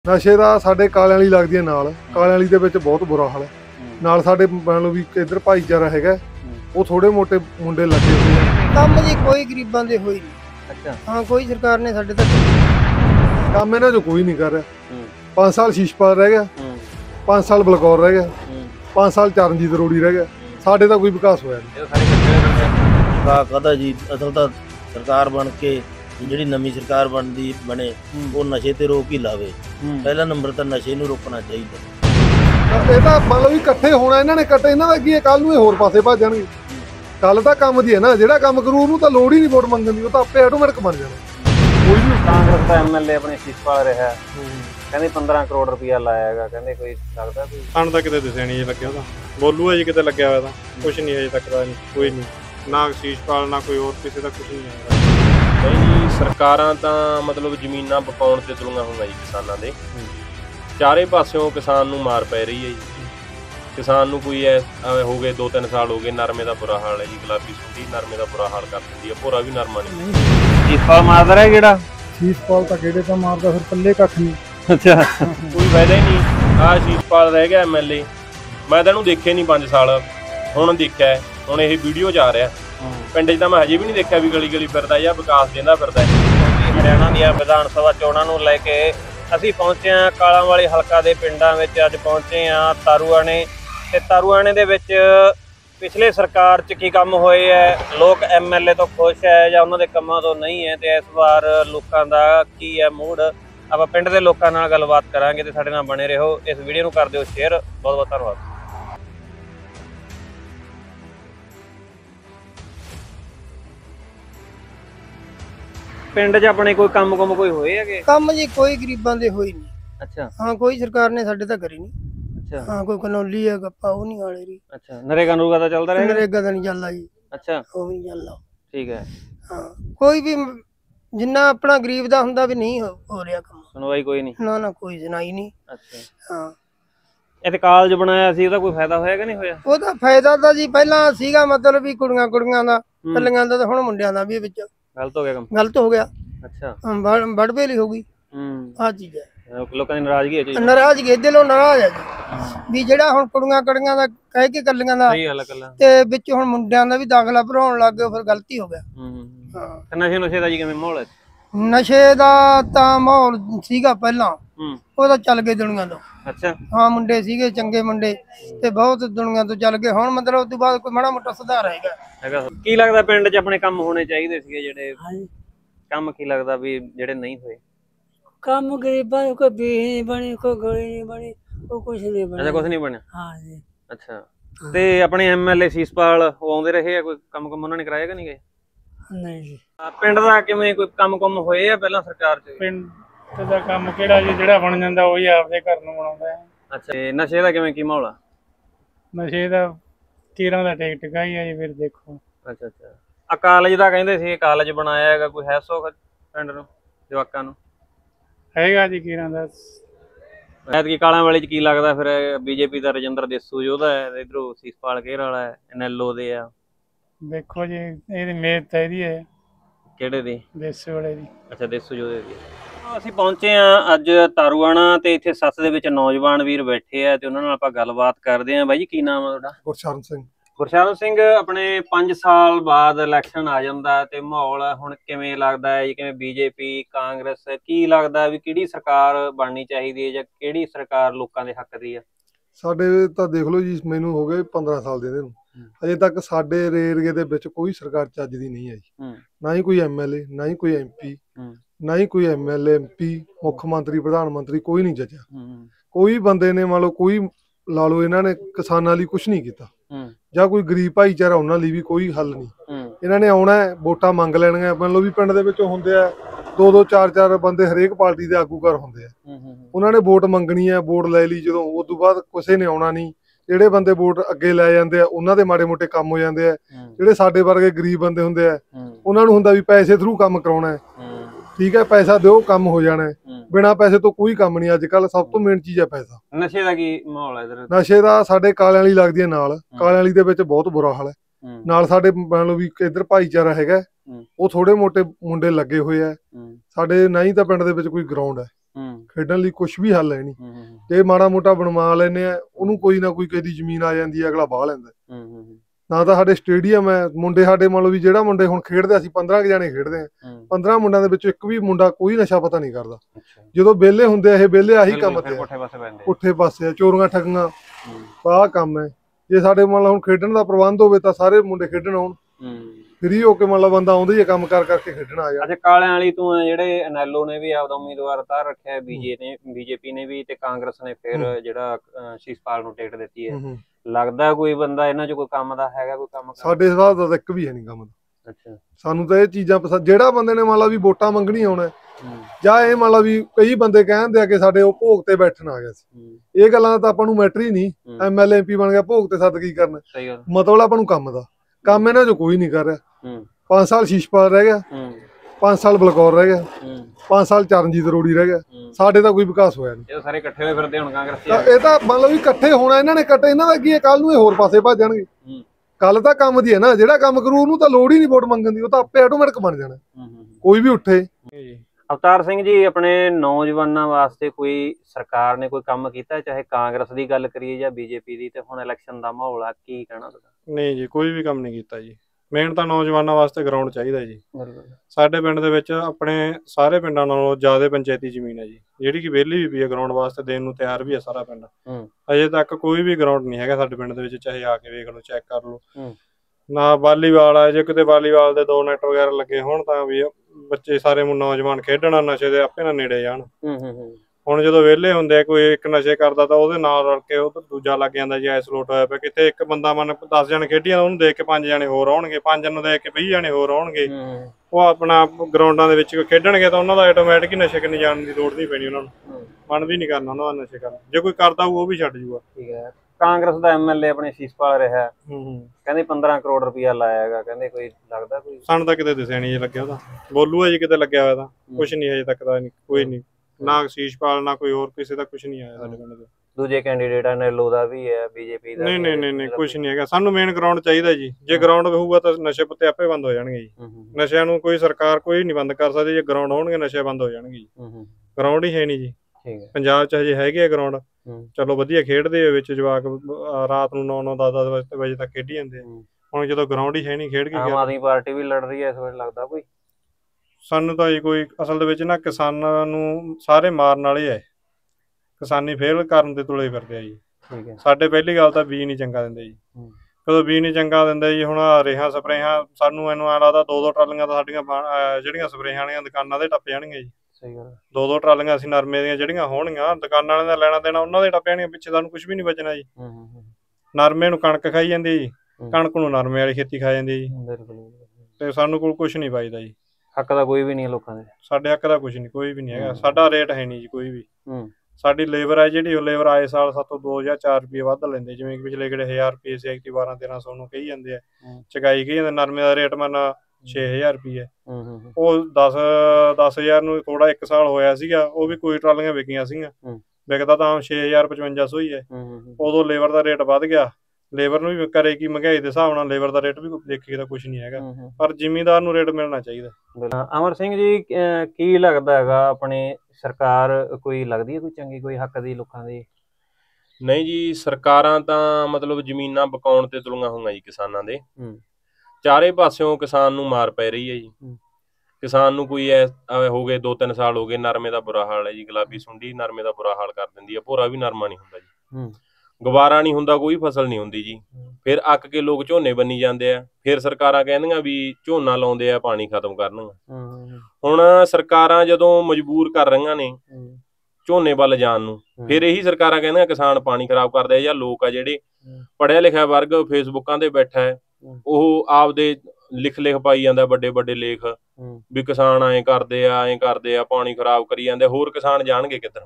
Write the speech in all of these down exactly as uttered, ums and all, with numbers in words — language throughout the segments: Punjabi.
ਨਸ਼ੇ ਦਾ ਸਾਡੇ ਕਾਲਿਆਂ ਵਾਲੀ ਲੱਗਦੀ ਹੈ ਨਾਲ ਕਾਲਿਆਂ ਵਾਲੀ ਦੇ ਵਿੱਚ ਬਹੁਤ ਬੁਰਾ ਹਾਲ ਹੈ। ਨਾਲ ਸਾਡੇ ਮੰਨ ਲਓ ਵੀ ਇੱਧਰ ਭਾਈਚਾਰਾ ਹੈਗਾ ਉਹ ਥੋੜੇ ਮੋਟੇ ਮੁੰਡੇ ਲੱਗੇ ਹੋਏ ਆ। ਕੰਮ ਜੀ ਕੋਈ ਗਰੀਬਾਂ ਦੇ ਹੋਈ ਨਹੀਂ। ਅੱਛਾ ਹਾਂ ਕੋਈ ਸਰਕਾਰ ਨੇ ਸਾਡੇ ਤੱਕ ਕੰਮ ਇਹਨਾਂ ਚੋਂ ਕੋਈ ਨਹੀਂ ਕਰ ਰਿਹਾ। ਪੰਜ ਸਾਲ ਸ਼ੀਸ਼ਪਾਲ ਰਹਿ ਗਿਆ, ਪੰਜ ਸਾਲ ਬਲਕੌਰ ਰਹਿ ਗਿਆ, ਪੰਜ ਸਾਲ ਚਰਨਜੀਤ ਰੋੜੀ ਰਹਿ ਗਿਆ। ਸਾਡੇ ਤਾਂ ਕੋਈ ਵਿਕਾਸ ਹੋਇਆ ਨਹੀਂ। ਕਹਦਾ ਜੀ ਅਸਲ ਤਾਂ ਸਰਕਾਰ ਬਣ ਕੇ ਜਿਹੜੀ ਨਵੀਂ ਸਰਕਾਰ ਬਣਦੀ ਬਣੇ ਉਹ ਨਸ਼ੇ ਤੇ ਰੋਕ ਹੀ ਲਾਵੇ। ਪਹਿਲਾ ਨੰਬਰ ਤਾਂ ਨਸ਼ੇ ਨੂੰ ਰੋਕਣਾ ਚਾਹੀਦਾ। ਇਹ ਤਾਂ ਮੰਨ ਲਓ ਵੀ ਇਕੱਠੇ ਹੋਣਾ ਇਹਨਾਂ ਨੇ ਇਕੱਠੇ ਇਹਨਾਂ ਦਾ ਕੀ ਹੈ, ਕੱਲ ਨੂੰ ਇਹ ਹੋਰ ਪਾਸੇ ਭੱਜ ਜਾਣਗੇ। ਕੱਲ ਤਾਂ ਕੰਮ ਦੀ ਹੈ ਨਾ, ਜਿਹੜਾ ਕੰਮ ਕਰੂ ਉਹਨੂੰ ਤਾਂ ਲੋੜ ਹੀ ਨਹੀਂ ਵੋਟ ਮੰਗਣ ਦੀ, ਉਹ ਤਾਂ ਆਪੇ ਆਟੋਮੈਟਿਕ ਬਣ ਜਾਣਾ। ਕੋਈ ਵੀ ਕਾਂਗਰਸ ਦਾ ਐਮਐਲਏ ਆਪਣੇ ਸ਼ੀਸ਼ਪਾਲ ਰਿਹਾ, ਕਹਿੰਦੇ ਪੰਦਰਾਂ ਕਰੋੜ ਰੁਪਇਆ ਲਾਇਆ ਹੈਗਾ, ਕਹਿੰਦੇ ਕੋਈ ਲੱਗਦਾ ਕੋਈ ਸਾਨੂੰ ਤਾਂ ਕਿਤੇ ਦਿਸਿਆ ਨਹੀਂ ਲੱਗਿਆ। ਉਹਦਾ ਬੋਲੂ ਹੈ ਜੀ ਕਿਤੇ ਲੱਗਿਆ ਹੋਇਆ ਤਾਂ ਕੁਛ ਨਹੀਂ ਅਜੇ ਤੱਕ ਦਾ, ਨਹੀਂ ਕੋਈ ਨਹੀਂ, ਨਾ ਸ਼ੀਸ਼ਪਾਲ ਨਾ ਕੋਈ ਹੋਰ ਕਿਸੇ ਦਾ ਕੁਛ ਨਹੀਂ ਆਇਆ। ਜੀ ਸਰਕਾਰਾਂ ਤਾਂ ਮਤਲਬ ਜ਼ਮੀਨਾਂ ਬਕਾਉਣ ਤੇ ਤੁਲੀਆਂ ਹੋਈਆਂ ਜੀ ਕਿਸਾਨਾਂ ਦੇ। ਚਾਰੇ ਪਾਸਿਓਂ ਕਿਸਾਨ ਨੂੰ ਮਾਰ ਪੈ ਰਹੀ ਹੈ ਜੀ। ਕਿਸਾਨ ਨੂੰ ਕੋਈ ਐ ਹੋ ਗਏ ਦੋ ਤਿੰਨ ਸਾਲ ਹੋ ਗਏ, ਨਰਮੇ ਦਾ ਬੁਰਾ ਹਾਲ ਹੈ ਜੀ। ਗੁਲਾਬੀ ਸੁੰਡੀ ਨਰਮੇ ਦਾ ਬੁਰਾ ਹਾਲ ਕਰ ਦਿੰਦੀ ਹੈ, ਭੋਰਾ ਵੀ ਨਰਮਾ ਨਹੀਂ। ਸ਼ੀਸ਼ਪਾਲ ਮਾਰਦਾ ਰਿਹਾ ਕਿਹੜਾ ਸ਼ੀਸ਼ਪਾਲ ਤਾਂ ਕਿਹੜੇ ਤਾਂ ਮਾਰਦਾ, ਫਿਰ ਪੱਲੇ ਕੱਖ ਨਹੀਂ। ਅੱਛਾ ਕੋਈ ਫਾਇਦਾ ਹੀ ਨਹੀਂ। ਆਹ ਸ਼ੀਸ਼ਪਾਲ ਰਹਿ ਗਿਆ ਐਮਐਲਏ, ਮੈਂ ਤਾਂ ਇਹਨੂੰ ਦੇਖਿਆ ਨਹੀਂ ਪੰਜ ਸਾਲ, ਹੁਣ ਦੇਖਿਆ। ਹੁਣ ਇਹ ਵੀਡੀਓ 'ਚ ਆ ਰਿਹਾ ਪਿੰਡ 'ਚ, ਤਾਂ ਮੈਂ ਹਜੇ ਵੀ ਨਹੀਂ ਦੇਖਿਆ ਵੀ ਗਲੀ ਗਲੀ ਫਿਰਦਾ ਜਾਂ ਵਿਕਾਸ ਦਿੰਦਾ ਫਿਰਦਾ। ਹਰਿਆਣਾ ਦੀਆਂ ਵਿਧਾਨ ਸਭਾ ਚੋਣਾਂ ਨੂੰ ਲੈ ਕੇ ਅਸੀਂ ਪਹੁੰਚੇ ਹਾਂ ਕਾਲਾਂ ਵਾਲੀ ਹਲਕਾ ਦੇ ਪਿੰਡਾਂ ਵਿੱਚ। ਅੱਜ ਪਹੁੰਚੇ ਹਾਂ ਤਾਰੂਆਣੇ, ਤੇ ਤਾਰੂਆਣੇ ਦੇ ਵਿੱਚ ਪਿਛਲੇ ਸਰਕਾਰ 'ਚ ਕੀ ਕੰਮ ਹੋਏ ਹੈ, ਲੋਕ ਐਮਐਲਏ ਤੋਂ ਖੁਸ਼ ਹੈ ਜਾਂ ਉਹਨਾਂ ਦੇ ਕੰਮਾਂ ਤੋਂ ਨਹੀਂ ਹੈ, ਤੇ ਇਸ ਵਾਰ ਲੋਕਾਂ ਦਾ ਕੀ ਹੈ ਮੂਡ। ਆਪਾਂ ਪਿੰਡ ਦੇ ਲੋਕਾਂ ਨਾਲ ਗੱਲਬਾਤ ਕਰਾਂਗੇ, ਤੇ ਸਾਡੇ ਨਾਲ ਬਣੇ ਰਹੋ। ਇਸ ਵੀਡੀਓ ਨੂੰ ਕਰ ਦਿਓ ਸ਼ੇਅਰ। ਬਹੁਤ ਬਹੁਤ ਧੰਨਵਾਦ। ਪਿੰਡ 'ਚ ਆਪਣੇ ਕੋਈ ਕੰਮ ਕੁਮ ਕੋਈ ਹੋਏ ਹੈਗੇ? ਕੰਮ ਜੀ ਕੋਈ ਗਰੀਬਾਂ ਦੇ ਹੋਈ ਨਹੀਂ। ਅੱਛਾ ਹਾਂ ਕੋਈ ਸਰਕਾਰ ਨੇ ਸਾਡੇ ਤਾਂ ਕਰੀ ਨਹੀਂ। ਅੱਛਾ ਹਾਂ ਕੋਈ ਕਨੌਲੀ ਹੈ ਗੱਪਾ ਉਹ ਨਹੀਂ ਵਾਲੇ ਦੀ। ਅੱਛਾ ਨਰੇਗਾ ਨੂਰਗਾ ਤਾਂ ਚੱਲਦਾ ਰਿਹਾ? ਨਰੇਗਾ ਤਾਂ ਨਹੀਂ ਚੱਲਦਾ ਜੀ। ਅੱਛਾ ਉਹ ਵੀ ਨਹੀਂ ਚੱਲਦਾ। ਠੀਕ ਹੈ। ਹਾਂ ਕੋਈ ਵੀ ਜਿੰਨਾ ਆਪਣਾ ਗਰੀਬ ਦਾ ਹੁੰਦਾ ਵੀ ਨਹੀਂ ਹੋ ਰਿਹਾ ਕੰਮ। ਸੁਣਵਾਈ ਕੋਈ ਨਹੀਂ? ਨਾ ਨਾ ਕੋਈ ਸੁਣਾਈ ਨਹੀਂ। ਅੱਛਾ ਹਾਂ ਇਹ ਤੇ ਕਾਲਜ ਬਣਾਇਆ ਸੀ, ਉਹਦਾ ਕੋਈ ਫਾਇਦਾ ਹੋਇਆ ਕਿ ਨਹੀਂ ਹੋਇਆ? ਉਹਦਾ ਫਾਇਦਾ ਤਾਂ ਜੀ ਪਹਿਲਾਂ ਸੀਗਾ, ਮਤਲਬ ਵੀ ਕੁੜੀਆਂ ਕੁੜੀਆਂ ਦਾ ਕੱਲੀਆਂ ਦਾ, ਤਾਂ ਹੁਣ ਮੁੰਡਿਆਂ ਦਾ ਵੀ ਵਿੱਚ ਗਲਤ ਹੋ ਗਿਆ ਕੰਮ। ਗਲਤ ਹੋ ਗਿਆ। ਅੱਛਾ ਬੜਬੇਲੀ ਹੋ ਗਈ। ਹੂੰ ਆਹ ਚੀਜ਼ ਹੈ, ਲੋਕਾਂ ਦੀ ਨਾਰਾਜ਼ਗੀ ਹੈ ਜੀ। ਨਾਰਾਜ਼ਗੀ ਦਿਲੋਂ ਨਾਰਾਜ਼ ਹੈ ਜੀ ਵੀ ਜਿਹੜਾ ਹੁਣ ਕੁੜੀਆਂ ਕੁੜੀਆਂ ਦਾ ਕਹਿ ਕੇ ਕੱਲੀਆਂ ਦਾ ਸਹੀ ਗੱਲ ਹੈ, ਤੇ ਵਿੱਚ ਹੁਣ ਮੁੰਡਿਆਂ ਦਾ ਵੀ ਦਾਖਲਾ ਭਰਾਉਣ ਲੱਗ ਗਏ, ਫਿਰ ਗਲਤੀ ਹੋ ਗਿਆ। ਹਾਂ ਤੇ ਨਸ਼ੇ ਨੁਸ਼ੇ ਦਾ ਜੀ ਕਿਵੇਂ ਮਾਹੌਲ ਹੈ? ਨਸ਼ੇ ਦਾ ਤਾਂ ਮਾਹੌਲ ਸੀਗਾ ਪਹਿਲਾਂ, ਹੂੰ ਉਹ ਤਾਂ ਚੱਲ ਗਏ ਦੁਨੀਆ ਤੋਂ। ਅੱਛਾ ਹਾਂ ਮੁੰਡੇ ਸੀਗੇ ਚੰਗੇ ਮੁੰਡੇ, ਤੇ ਬਹੁਤ ਦੁਨੀਆ ਤੋਂ ਚੱਲ ਗਏ। ਹੁਣ ਮਤਲਬ ਉਸ ਤੋਂ ਬਾਅਦ ਕੋਈ ਮਾੜਾ ਮੋਟਾ ਸੁਧਾਰ ਹੈਗਾ ਹੈਗਾ। ਕੀ ਲੱਗਦਾ ਪਿੰਡ 'ਚ ਆਪਣੇ ਕੰਮ ਹੋਣੇ ਚਾਹੀਦੇ ਸੀਗੇ ਜਿਹੜੇ? ਕੰਮ ਕੀ ਲੱਗਦਾ ਵੀ ਜਿਹੜੇ ਨਹੀਂ ਹੋਏ? ਕੰਮ ਗਰੀਬਾਂ ਨੂੰ ਕੋਈ ਬੀਹ ਨਹੀਂ ਬਣੀ, ਕੋਈ ਗਲੀ ਨਹੀਂ ਬਣੀ, ਕੋਈ ਕੁਛ ਨਹੀਂ ਬਣਿਆ। ਅੱਛਾ ਕੁਛ ਨਹੀਂ ਬਣਿਆ? ਹਾਂ ਜੀ। ਅੱਛਾ ਤੇ ਆਪਣੇ ਐਮਐਲਏ ਸ਼ੀਸ਼ਪਾਲ ਉਹ ਆਉਂਦੇ ਰਹੇ ਆ, ਕੋਈ ਕੰਮ ਕੰਮ ਉਹਨਾਂ ਨੇ ਕਰਾਇਆ ਕਿ ਨਹੀਂ ਗਏ? ਨਹੀਂ ਜੀ। ਪਿੰਡ ਦਾ ਕਿਵੇਂ ਕੋਈ ਕੰਮ ਕੰਮ ਹੋਏ ਆ ਪਹਿਲਾਂ ਸਰਕਾਰ 'ਚ? ਪਿੰਡ ਦਾ ਕੰਮ ਕਿਹੜਾ ਜੀ, ਜਿਹੜਾ ਬਣ ਜਾਂਦਾ ਉਹੀ ਆਪਦੇ ਘਰ ਨੂੰ ਬਣਾਉਂਦਾ ਹੈ। ਅੱਛਾ ਤੇ ਨਸ਼ੇ ਦਾ ਕਿਵੇਂ ਕੀ ਮਾਹੌਲ ਆ? ਨਸ਼ੇ ਦਾ ਤੀਰਾਂ ਦਾ ਟਿਕ ਟਿਕਾ ਹੀ ਆ ਜੀ। ਫਿਰ ਦੇਖੋ। ਅੱਛਾ ਅੱਛਾ ਆ ਕਾਲਜ ਦਾ ਕਹਿੰਦੇ ਸੀ, ਕਾਲਜ ਬਣਾਇਆ ਹੈਗਾ, ਕੋਈ ਹੈ ਸੋ ਪਿੰਡ ਨੂੰ ਜਵਾਕਾਂ ਨੂੰ? ਹੈਗਾ ਜੀ ਕੀਰਾਂ ਦਾ। ਐਤਕੀ ਕਾਲਾਂ ਵਾਲੀ 'ਚ ਕੀ ਲੱਗਦਾ ਫਿਰ? ਬੀਜੇਪੀ ਦਾ ਰਜਿੰਦਰ ਦੇਸੂ ਯੋਧਾ ਹੈ, ਇਧਰੋਂ ਸ਼ੀਸ਼ਪਾਲ ਕੇਰ ਵਾਲਾ ਹੈ, ਐਨਐਲਓ ਦੇ ਆ। ਦੇਖੋ ਜੀ ਇਹਦੀ ਮਿਹਨਤ ਤਾਂ ਇਹਦੀ ਹੈ। ਕਿਹੜੇ ਦੀ? ਦੇਸੂ ਵਾਲੇ ਦੀ। ਅੱਛਾ ਦੇਸੂ ਯੋਧੇ ਦੀ। ਅਸੀਂ ਪਹੁੰਚੇ ਹਾਂ ਅੱਜ ਤਾਰੂਆਣਾ, ਤੇ ਇੱਥੇ ਸੱਤ ਦੇ ਵਿੱਚ ਨੌਜਵਾਨ ਵੀਰ ਬੈਠੇ ਆ, ਤੇ ਉਹਨਾਂ ਨਾਲ ਆਪਾਂ ਗੱਲਬਾਤ ਕਰਦੇ ਹਾਂ। ਬਾਈ ਜੀ ਕੀ ਨਾਮ ਆ ਤੁਹਾਡਾ? ਗੁਰਸ਼ਰਨ ਸਿੰਘ। ਗੁਰਸ਼ਰਨ ਸਿੰਘ, ਆਪਣੇ ਪੰਜ ਸਾਲ ਬਾਅਦ ਇਲੈਕਸ਼ਨ ਆ ਜਾਂਦਾ ਤੇ ਮਾਹੌਲ ਹੁਣ ਕਿਵੇਂ ਲੱਗਦਾ ਹੈ ਜੀ? ਕਿਵੇਂ ਬੀਜੇਪੀ ਕਾਂਗਰਸ ਕੀ ਲੱਗਦਾ ਵੀ ਕਿਹੜੀ ਸਰਕਾਰ ਬਣਨੀ ਚਾਹੀਦੀ ਹੈ, ਜਾਂ ਕਿਹੜੀ ਸਰਕਾਰ ਲੋਕਾਂ ਦੇ ਹੱਕ ਦੀ ਆ? ਸਾਡੇ ਤਾਂ ਦੇਖ ਲਓ ਜੀ, ਮੈਨੂੰ ਹੋ ਗਏ ਪੰਦਰਾਂ ਸਾਲ ਦੇ ਇਹਨੂੰ, ਅਜੇ ਤੱਕ ਸਾਡੇ ਏਰੀਏ ਦੇ ਵਿੱਚ ਕੋਈ ਸਰਕਾਰ ਚੱਜ ਦੀ ਨਹੀਂ ਆਈ। ਨਾ ਹੀ ਕੋਈ ਐਮਐਲਏ, ਨਾ ਹੀ ਕੋਈ ਐਮਪੀ, ਨਾ ਹੀ ਕੋਈ ਐਮਐਲਏ ਐਮਪੀ ਮੁੱਖ ਮੰਤਰੀ ਪ੍ਰਧਾਨ ਮੰਤਰੀ ਕੋਈ ਨਹੀਂ ਜੱਜਿਆ। ਕੋਈ ਬੰਦੇ ਨੇ ਮੰਨ ਲਓ ਕੋਈ ਲਾ ਲਓ ਇਹਨਾਂ ਨੇ ਕਿਸਾਨਾਂ ਲਈ ਕੁਛ ਨਹੀਂ ਕੀਤਾ, ਜਾਂ ਕੋਈ ਗਰੀਬ ਭਾਈਚਾਰਾ ਉਹਨਾਂ ਲਈ ਵੀ ਕੋਈ ਹੱਲ ਨਹੀਂ। ਇਹਨਾਂ ਨੇ ਆਉਣਾ ਵੋਟਾਂ ਮੰਗ ਲੈਣੀਆਂ। ਮੰਨ ਲਓ ਵੀ ਪਿੰਡ ਦੇ ਵਿੱਚ ਹੁੰਦੇ ਆ ਦੋ ਦੋ ਚਾਰ ਚਾਰ ਬੰਦੇ, ਹਰੇਕ ਪਾਰਟੀ ਦੇ ਆਗੂਕਾਰ ਹੁੰਦੇ ਆ। ਉਹਨਾਂ ਨੇ ਵੋਟ ਮੰਗਣੀ ਹੈ, ਵੋਟ ਲੈ ਲਈ ਜਦੋਂ, ਉਸ ਤੋਂ ਬਾਅਦ ਕਿਸੇ ਨੇ ਆਉਣਾ ਨਹੀਂ। ਜਿਹੜੇ ਬੰਦੇ ਵੋਟ ਅੱਗੇ ਲੈ ਜਾਂਦੇ ਆ ਉਹਨਾਂ ਦੇ ਮਾੜੇ ਮੋਟੇ ਕੰਮ ਹੋ ਜਾਂਦੇ ਆ। ਜਿਹੜੇ ਸਾਡੇ ਵਰਗੇ ਗਰੀਬ ਬੰਦੇ ਹੁੰਦੇ ਆ ਉਹਨਾਂ ਨੂੰ ਹੁੰਦਾ ਵੀ ਪੈਸੇ ਥਰੂ ਕੰਮ ਕਰਾਉਣਾ ਹੈ, ਠੀਕ ਹੈ, ਪੈਸਾ ਦਿਓ ਕੰਮ ਹੋ ਜਾਣਾ ਹੈ। ਬਿਨਾਂ ਪੈਸੇ ਤੋਂ ਕੋਈ ਕੰਮ ਨਹੀਂ। ਅੱਜ ਕੱਲ ਸਭ ਤੋਂ ਮੇਨ ਚੀਜ਼ ਹੈ ਪੈਸਾ। ਨਸ਼ੇ ਦਾ ਕੀ ਮਾਹੌਲ ਹੈ ਇਧਰ? ਨਸ਼ੇ ਦਾ ਸਾਡੇ ਕਾਲਿਆਂ ਵਾਲੀ ਲੱਗਦੀ ਹੈ ਨਾਲ ਕਾਲਿਆਂ ਵਾਲੀ ਦੇ ਵਿੱਚ ਬਹੁਤ ਬੁਰਾ ਹਾਲ ਹੈ। ਨਾਲ ਸਾਡੇ ਮੰਨ ਲਓ ਵੀ ਇੱਧਰ ਭਾਈਚਾਰਾ ਹੈਗਾ ਉਹ ਥੋੜੇ ਮੋਟੇ ਮੁੰਡੇ ਲੱਗੇ ਹੋਏ ਆ। ਸਾਡੇ ਨਹੀਂ ਤਾਂ ਪਿੰਡ ਦੇ ਵਿੱਚ ਕੋਈ ਗਰਾਊਂਡ ਹੈ, ਖੇਡਣ ਲਈ ਕੁਝ ਵੀ ਹੱਲ ਹੈ ਨਹੀਂ। ਜੇ ਮਾੜਾ ਮੋਟਾ ਬਣਵਾ ਲੈਨੇ ਆ ਉਹਨੂੰ ਕੋਈ ਨਾ ਕੋਈ ਕਿਸੇ ਦੀ ਜ਼ਮੀਨ ਆ ਜਾਂਦੀ ਹੈ ਅਗਲਾ ਵਾਹ ਲੈਂਦਾ। ਨਾ ਤਾਂ ਸਾਡੇ ਸਟੇਡੀਅਮ ਹੈ, ਮੁੰਡੇ ਸਾਡੇ ਮੰਨ ਲਓ ਵੀ ਜਿਹੜਾ ਮੁੰਡੇ ਹੁਣ ਖੇਡਦੇ ਅਸੀਂ ਪੰਦਰਾਂ ਕੁ ਜਾਣੇ ਖੇਡਦੇ ਆ, ਪੰਦਰਾਂ ਮੁੰਡਿਆਂ ਦੇ ਵਿੱਚੋਂ ਇੱਕ ਵੀ ਮੁੰਡਾ ਕੋਈ ਨਸ਼ਾ ਪਤਾ ਨਹੀਂ ਕਰਦਾ। ਜਦੋਂ ਵਿਹਲੇ ਹੁੰਦੇ ਆ ਇਹ ਵਿਹਲੇ ਆਹੀ ਕੰਮ ਤੇ ਪੁੱਠੇ ਪਾਸੇ ਆ, ਚੋਰੀਆਂ ਠੱਗੀਆਂ ਆਹ ਕੰਮ ਹੈ। ਜੇ ਸਾਡੇ ਮੰਨ ਲਓ ਹੁਣ ਖੇਡਣ ਦਾ ਪ੍ਰਬੰਧ ਹੋਵੇ ਤਾਂ ਸਾਰੇ ਮੁੰਡੇ ਖੇਡਣ ਆਉਣ, ਫਰੀ ਹੋ ਕੇ ਮੰਨ ਲਓ ਬੰਦਾ ਆਉਂਦਾ ਹੀ ਕੰਮ ਕਰ ਕਰਕੇ ਖੇਡਣਾ ਆ ਜਾ। ਅੱਛਾ, ਕਾਲਿਆਂ ਵਾਲੀ ਤੋਂ ਜਿਹੜੇ ਐਨਐਲਓ ਨੇ ਵੀ ਆਪਦਾ ਉਮੀਦਵਾਰ ਤਾਰ ਰੱਖਿਆ, ਬੀਜੇ ਨੇ ਬੀਜੇਪੀ ਨੇ ਵੀ ਤੇ ਕਾਂਗਰਸ ਨੇ ਫਿਰ ਜਿਹੜਾ ਸ਼ੀਸ਼ਪਾਲ ਨੂੰ ਟਿਕਟ ਦਿੱਤੀ ਹੈ, ਲੱਗਦਾ ਕੋਈ ਬੰਦਾ ਇਹਨਾਂ ਚ ਕੋਈ ਕੰਮ ਦਾ ਹੈਗਾ? ਕੋਈ ਕੰਮ ਸਾਡੇ ਹਿਸਾਬ ਦਾ ਤਾਂ ਇੱਕ ਵੀ ਹੈ ਨਹੀਂ ਕੰਮ ਦਾ। ਅੱਛਾ, ਸਾਨੂੰ ਤਾਂ ਇਹ ਚੀਜ਼ਾਂ ਪਸੰਦ। ਜਿਹੜਾ ਬੰਦੇ ਨੇ ਮੰਨ ਲਾ ਵੀ ਵੋਟਾਂ ਮੰਗਣੀ ਆਉਣਾ ਜਾਂ ਇਹ ਮੰਨ ਲਾ ਵੀ ਕਈ ਬੰਦੇ ਕਹਿੰਦੇ ਆ ਕਿ ਸਾਡੇ ਉਹ ਭੋਗ ਤੇ ਬੈਠਣ ਆ ਗਿਆ ਸੀ, ਇਹ ਗੱਲਾਂ ਤਾਂ ਆਪਾਂ ਨੂੰ ਮੈਟਰ ਹੀ ਨਹੀਂ। ਐਮਐਲਏ ਐਮਪੀ ਬਣ ਗਿਆ, ਭੋਗ ਤੇ ਸੱਦ ਕੀ ਕਰਨਾ? ਮਤਲਬ ਆਪਾਂ ਨੂੰ ਕੰਮ ਦਾ ਕੰਮ ਇਹਨਾਂ ਚੋਂ ਕੋਈ ਨਹੀਂ ਕਰ ਰਿਹਾ। ਪੰਜ ਸਾਲ ਸ਼ੀਸ਼ਪਾਲ ਰਹਿ ਗਿਆ, ਪੰਜ ਸਾਲ ਬਲਕੌਰ ਰਹਿ ਗਿਆ, ਪੰਜ ਸਾਲ ਚਰਨਜੀਤ ਅਰੋੜੀ ਰਹਿ ਗਿਆ, ਸਾਡੇ ਤਾਂ ਕੋਈ ਵਿਕਾਸ ਹੋਇਆ ਨਹੀਂ। ਇਹ ਸਾਰੇ ਇਕੱਠੇ ਹੋਏ ਫਿਰਦੇ ਹੁਣ ਕਾਂਗਰਸ ਚ। ਇਹ ਤਾਂ ਮੰਨ ਲਓ ਵੀ ਇਕੱਠੇ ਹੋਣਾ ਇਹਨਾਂ ਨੇ, ਇਕੱਠੇ ਇਹਨਾਂ ਦਾ ਕੀ ਹੈ, ਕੱਲ ਨੂੰ ਇਹ ਹੋਰ ਪਾਸੇ ਭੱਜ ਜਾਣਗੇ। ਕੱਲ ਤਾਂ ਕੰਮ ਦੀ ਹੈ ਨਾ, ਜਿਹੜਾ ਕੰਮ ਕਰੂ ਉਹਨੂੰ ਤਾਂ ਲੋੜ ਹੀ ਨਹੀਂ ਵੋਟ ਮੰਗਣ ਦੀ, ਉਹ ਤਾਂ ਆਪੇ ਆਟੋਮੈਟਿਕ ਬਣ ਜਾਣਾ ਕੋਈ ਵੀ ਉੱਠੇ। ਅਵਤਾਰ ਸਿੰਘ ਜੀ, ਆਪਣੇ ਨੌਜਵਾਨਾਂ ਵਾਸਤੇ ਕੋਈ ਸਰਕਾਰ ਨੇ ਕੋਈ ਕੰਮ ਕੀਤਾ, ਚਾਹੇ ਕਾਂਗਰਸ ਦੀ ਗੱਲ ਕਰੀਏ ਜਾਂ ਬੀਜੇਪੀ ਦੀ, ਤੇ ਹੁਣ ਇਲੈਕਸ਼ਨ ਦਾ ਮਾਹੌਲ ਆ, ਕੀ ਕਹਿਣਾ ਤੁਹਾਡਾ? ਨਹੀਂ ਜੀ, ਕੋਈ ਵੀ ਕੰਮ ਨਹੀਂ ਕੀਤਾ ਜੀ। ਮੇਨ ਤਾਂ ਨੌਜਵਾਨਾਂ ਵਾਸਤੇ ਗਰਾਊਂਡ ਚਾਹੀਦਾ ਜੀ। ਸਾਡੇ ਪਿੰਡ ਦੇ ਵਿੱਚ ਆਪਣੇ ਸਾਰੇ ਪਿੰਡਾਂ ਨਾਲੋਂ ਜ਼ਿਆਦਾ ਪੰਚਾਇਤੀ ਜ਼ਮੀਨ ਹੈ ਜੀ, ਜਿਹੜੀ ਕਿ ਵਿਹਲੀ ਵੀ ਪਈ ਹੈ, ਗਰਾਊਂਡ ਵਾਸਤੇ ਦੇਣ ਨੂੰ ਤਿਆਰ ਵੀ ਹੈ ਸਾਰਾ ਪਿੰਡ। ਅਜੇ ਤੱਕ ਕੋਈ ਵੀ ਗਰਾਊਂਡ ਨਹੀਂ ਹੈਗਾ ਸਾਡੇ ਪਿੰਡ ਦੇ ਵਿੱਚ, ਚਾਹੇ ਆ ਕੇ ਵੇਖ ਲਓ, ਚੈੱਕ ਕਰ ਲਓ। ਨਾ ਵਾਲੀਬਾਲ ਆ, ਜੇ ਕਿਤੇ ਵਾਲੀਬਾਲ ਦੇ ਦੋ ਨੈਟ ਵਗੈਰਾ ਲੱਗੇ ਹੋਣ ਤਾਂ ਵੀ ਬੱਚੇ ਸਾਰੇ ਨੌਜਵਾਨ ਖੇਡਣ, ਨਸ਼ੇ ਦੇ ਆਪੇ ਨਾ ਨੇੜੇ ਜਾਣ। ਹੁਣ ਜਦੋਂ ਵਿਹਲੇ ਹੁੰਦੇ ਆ, ਕੋਈ ਇੱਕ ਨਸ਼ੇ ਕਰਦਾ ਤਾਂ ਉਹਦੇ ਨਾਲ ਰਲ ਕੇ ਉਹ ਦੂਜਾ ਲੱਗ ਜਾਂਦਾ ਜੀ, ਆਈਸੋਲੇਟ ਹੋਇਆ ਪਿਆ। ਕਿਤੇ ਇੱਕ ਬੰਦਾ ਮਨ ਦਸ ਜਣੇ ਖੇਡੀਆਂ, ਉਹਨੂੰ ਦੇਖ ਕੇ ਪੰਜ ਜਣੇ ਹੋਰ ਆਉਣਗੇ, ਪੰਜ ਨੂੰ ਦੇਖ ਕੇ ਵੀਹ ਜਣੇ ਹੋਰ ਆਉਣਗੇ। ਉਹ ਆਪਣਾ ਗਰਾਊਂਡਾਂ ਦੇ ਵਿੱਚ ਖੇਡਣਗੇ ਤਾਂ ਉਹਨਾਂ ਦਾ ਆਟੋਮੈਟਿਕ ਹੀ ਨਸ਼ੇ ਕਰਨੀ ਜਾਣ ਦੀ ਲੋੜ ਨਹੀਂ ਪੈਣੀ ਉਹਨਾਂ ਨੂੰ, ਮਨ ਵੀ ਨਹੀਂ ਕਰਨਾ ਉਹਨਾਂ ਦਾ ਨਸ਼ੇ ਕਰਨ। ਜੇ ਕੋਈ ਕਰਦਾ ਉਹ ਵੀ ਛੱਡ ਜੂਗਾ। ਠੀਕ ਹੈ। ਕਾਂਗਰਸ ਦਾ ਐਮਐਲਏ ਆਪਣੇ ਸ਼ੀਸ਼ਪਾਲ ਰਿਹਾ, ਕਹਿੰਦੇ ਪੰਦਰਾਂ ਕਰੋੜ ਰੁਪਇਆ ਲਾਇਆ ਹੈਗਾ, ਕਹਿੰਦੇ ਕੋਈ ਲੱਗਦਾ ਕੋਈ? ਸਾਨੂੰ ਤਾਂ ਕਿਤੇ ਦਿਸਿਆ ਨਹੀਂ ਜੀ ਲੱਗਿਆ, ਉਹਦਾ ਬੋਲੂ ਹੈ ਜੀ ਕਿਤੇ ਲੱਗਿਆ ਹੋਇਆ ਤਾਂ ਕੁਛ ਨਹੀਂ ਅਜੇ ਤੱਕ ਦਾ, ਕੋਈ ਨਹੀਂ, ਨਾ ਸ਼ੀਸ਼ਪਾਲ ਨਾ ਕੋਈ ਹੋਰ ਕਿਸੇ ਦਾ ਕੁਛ ਨਹੀਂ ਆਇਆ ਸਾਡੇ ਪਿੰਡ ਦੇ। ਦੂਜੇ ਕੈਂਡੀਡੇਟ ਆ, ਨੈਲੋ ਦਾ ਵੀ ਹੈ, ਬੀਜੇਪੀ ਦਾ। ਨਹੀਂ ਨਹੀਂ ਨਹੀਂ ਨਹੀਂ ਕੁਛ ਨਹੀਂ ਹੈਗਾ। ਸਾਨੂੰ ਮੇਨ ਗਰਾਊਂਡ ਚਾਹੀਦਾ ਜੀ। ਜੇ ਗਰਾਊਂਡ ਹੋਊਗਾ ਤਾਂ ਨਸ਼ੇ ਪੱਤੇ ਆਪੇ ਬੰਦ ਹੋ ਜਾਣਗੇ ਜੀ। ਨਸ਼ਿਆਂ ਨੂੰ ਕੋਈ ਸਰਕਾਰ ਕੋਈ ਨਹੀਂ ਬੰਦ ਕਰ ਸਕਦੀ, ਜੇ ਗਰਾਊਂਡ ਹੋਣਗੇ ਨਸ਼ੇ ਬੰਦ ਹੋ ਜਾਣਗੇ ਜੀ। ਗਰਾਊਂਡ ਹੀ ਹੈ ਨਹੀਂ ਜੀ ਪੰਜਾਬ ਚ, ਹਜੇ ਹੈਗੇ ਆ ਗਰਾਊਂਡ, ਚਲੋ ਵਧੀਆ ਖੇਡਦੇ ਆ ਵਿੱਚ ਜਵਾਕ, ਰਾਤ ਨੂੰ ਨੌ ਨੌ ਦਸ ਦਸ ਵਜੇ ਤੱਕ ਖੇਡੀ ਜਾਂਦੇ ਆ। ਹੁਣ ਜਦੋਂ ਗਰਾਊਂਡ ਹੀ ਹੈ ਨਹੀਂ, ਖੇਡ ਕੇ ਆਮ ਆਦਮੀ ਪਾਰਟੀ ਵੀ ਲੜ ਰਹੀ ਹੈ ਇਸ ਵੇਲੇ, ਲੱਗਦਾ ਕੋਈ? ਸਾਨੂੰ ਤਾਂ ਜੀ ਕੋਈ ਅਸਲ ਦੇ ਵਿੱਚ ਨਾ ਕਿਸਾਨਾਂ ਨੂੰ ਸਾਰੇ ਮਾਰਨ ਵਾਲੇ ਆ, ਕਿਸਾਨੀ ਫੇਲ ਕਰਨ ਤੇ ਤੁਲੇ ਫਿਰਦੇ ਆ ਜੀ। ਸਾਡੇ ਪਹਿਲੀ ਗੱਲ ਤਾਂ ਬੀਜ ਨਹੀਂ ਚੰਗਾ ਦਿੰਦੇ ਜੀ। ਕਦੋਂ ਬੀਜ ਨਹੀਂ ਚੰਗਾ ਦਿੰਦੇ ਜੀ, ਹੁਣ ਰੇਹਾਂ ਸਪਰੇਹਾਂ ਸਾਨੂੰ ਇਹਨੂੰ ਐਂ ਲੱਗਦਾ ਦੋ ਦੋ ਟਰਾਲੀਆਂ ਤਾਂ ਸਾਡੀਆਂ ਜਿਹੜੀਆਂ ਸਪਰੇਹਾਂ ਵਾਲੀਆਂ ਦੁਕਾਨਾਂ ਦੇ ਟੱਪ ਜਾਣਗੀਆਂ ਜੀ। ਦੋ ਦੋ ਟਰਾਲੀਆਂ ਅਸੀਂ ਨਰਮੇ ਦੀਆਂ ਜਿਹੜੀਆਂ ਹੋਣਗੀਆਂ, ਦੁਕਾਨਾਂ ਵਾਲਿਆਂ ਦਾ ਲੈਣਾ ਦੇਣਾ ਉਹਨਾਂ ਦੇ ਟੱਪ ਜਾਣਗੀਆਂ, ਪਿੱਛੇ ਸਾਨੂੰ ਕੁਛ ਵੀ ਨਹੀਂ ਬਚਣਾ ਜੀ। ਨਰਮੇ ਨੂੰ ਕਣਕ ਖਾਈ ਜਾਂਦੀ ਜੀ, ਕਣਕ ਨੂੰ ਨਰਮੇ ਵਾਲੀ ਖੇਤੀ ਖਾ ਜਾਂਦੀ ਜੀ, ਤੇ ਸਾਨੂੰ ਕੋਲ ਕੁਛ ਨਹੀਂ ਬਚਦਾ ਜੀ। ਹੱਕ ਦਾ ਕੋਈ ਵੀ ਨਹੀਂ ਲੋਕਾਂ ਦੇ, ਸਾਡੇ ਹੱਕ ਦਾ ਕੁਛ ਨਹੀਂ, ਕੋਈ ਵੀ ਨਹੀਂ ਹੈਗਾ। ਸਾਡਾ ਰੇਟ ਹੈ ਨਹੀਂ ਜੀ ਕੋਈ ਵੀ। ਸਾਡੀ ਲੇਬਰ ਹੈ ਜਿਹੜੀ, ਉਹ ਲੇਬਰ ਆਏ ਸਾਲ ਸਾਤੋਂ ਦੋ ਹਜ਼ਾਰ ਚਾਰ ਰੁਪਏ ਵੱਧ ਲੈਂਦੇ, ਜਿਵੇਂ ਕਿ ਪਿਛਲੇ ਕਿਹੜੇ ਹਜ਼ਾਰ ਰੁਪਏ ਸੀ, ਐਕਟੀ ਬਾਰਾਂ ਤੇਰਾਂ ਸੌ ਨੂੰ ਕਹੀ ਜਾਂਦੇ ਆ। ਚਕਾਈ ਕਹੀ ਜਾਂਦੇ, ਨਰਮੇ ਦਾ ਰੇਟ ਮੰਨ ਛੇ ਹਜ਼ਾਰ ਰੁਪਏ, ਉਹ ਦਸ ਦਸ ਹਜ਼ਾਰ ਨੂੰ ਥੋੜਾ ਇੱਕ ਸਾਲ ਹੋਇਆ ਸੀਗਾ, ਉਹ ਵੀ ਕੋਈ ਟਰਾਲੀਆਂ ਵਿਕੀਆਂ ਸੀਗੀਆਂ, ਵਿਕਦਾ ਤਾਂ ਛੇ ਹਜ਼ਾਰ ਪਚਵੰਜਾ ਸੌ ਹੀ ਹੈ। ਉਦੋਂ ਲੇਬਰ ਦਾ ਰੇਟ ਵੱਧ ਗਿਆ, ਲੇਬਰ ਨੂੰ ਵੀ ਕਰੇ ਕੀ, ਮਹਿੰਗਾਈ ਦੇ ਹਿਸਾਬ ਨਾਲ ਲੇਬਰ ਦਾ ਰੇਟ ਵੀ ਦੇਖੀਏ ਤਾਂ ਕੁਛ ਨਹੀਂ ਹੈਗਾ, ਪਰ ਜ਼ਿਮੀਂਦਾਰ ਨੂੰ ਰੇਟ ਮਿਲਣਾ ਚਾਹੀਦਾ। ਅਮਰ ਸਿੰਘ ਜੀ, ਕੀ ਲੱਗਦਾ ਹੈਗਾ, ਆਪਣੇ ਸਰਕਾਰ ਕੋਈ ਲੱਗਦੀ ਹੈ ਕੋਈ ਚੰਗੀ, ਕੋਈ ਹੱਕ ਦੀ ਲੋਕਾਂ ਦੀ? ਨਹੀਂ ਜੀ, ਸਰਕਾਰਾਂ ਤਾਂ ਮਤਲਬ ਜ਼ਮੀਨਾਂ ਬਕਾਉਣ ਤੇ ਤੁਲੀਆਂ ਹੋਈਆਂ ਜੀ ਕਿਸਾਨਾਂ ਦੇ। ਚਾਰੇ ਪਾਸਿਓਂ ਕਿਸਾਨ ਨੂੰ ਮਾਰ ਪੈ ਰਹੀ ਹੈ ਜੀ। ਕਿਸਾਨ ਨੂੰ ਕੋਈ ਐ ਹੋ ਗਏ ਦੋ ਤਿੰਨ ਸਾਲ ਹੋ ਗਏ, ਨਰਮੇ ਦਾ ਬੁਰਾ ਹਾਲ ਹੈ ਜੀ। ਗੁਲਾਬੀ ਸੁੰਡੀ ਨਰਮੇ ਦਾ ਬੁਰਾ ਹਾਲ ਕਰ ਦਿੰਦੀ ਹੈ, ਭੋਰਾ ਵੀ ਨਰਮਾ ਨਹੀਂ ਹੁੰਦਾ ਜੀ, ਗਵਾਰਾ ਨਹੀਂ ਹੁੰਦਾ, ਕੋਈ ਫਸਲ ਨਹੀਂ ਹੁੰਦੀ ਜੀ। ਫਿਰ ਅੱਕ ਕੇ ਲੋਕ ਝੋਨੇ ਬੰਨੀ ਜਾਂਦੇ ਆ, ਫਿਰ ਸਰਕਾਰਾਂ ਕਹਿੰਦੀਆਂ ਵੀ ਝੋਨਾ ਲਾਉਂਦੇ ਆ, ਪਾਣੀ ਖਤਮ ਕਰਨਗਾ। ਹੁਣ ਸਰਕਾਰਾਂ ਜਦੋਂ ਮਜਬੂਰ ਕਰ ਰਹੀਆਂ ਨੇ ਝੋਨੇ ਵੱਲ ਜਾਣ ਨੂੰ, ਫਿਰ ਇਹੀ ਸਰਕਾਰਾਂ ਕਹਿੰਦੀਆਂ ਕਿਸਾਨ ਪਾਣੀ ਖਰਾਬ ਕਰਦੇ ਆ, ਜਾਂ ਲੋਕ ਆ ਜਿਹੜੇ ਪੜ੍ਹਿਆ ਲਿਖਿਆ ਵਰਗ ਫੇਸਬੁੱਕਾਂ ਤੇ ਬੈਠਾ ਹੈ, ਉਹ ਆਪਦੇ ਲਿਖ ਲਿਖ ਪਾਈ ਜਾਂਦਾ ਵੱਡੇ ਵੱਡੇ ਲੇਖ ਵੀ ਕਿਸਾਨ ਐਂ ਕਰਦੇ ਆ, ਐਂ ਕਰਦੇ ਆ, ਪਾਣੀ ਖਰਾਬ ਕਰੀ ਜਾਂਦੇ, ਹੋਰ ਕਿਸਾਨ ਜਾਣਗੇ ਕਿੱਧਰ?